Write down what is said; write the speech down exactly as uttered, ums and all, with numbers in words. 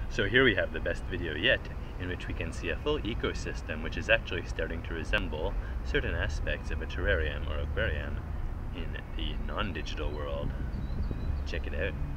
So here we have the best video yet, in which we can see a full ecosystem which is actually starting to resemble certain aspects of a terrarium or aquarium in the non-digital world. Check it out.